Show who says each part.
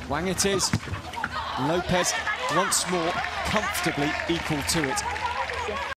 Speaker 1: Wang it is. Lopez once more comfortably equal to it.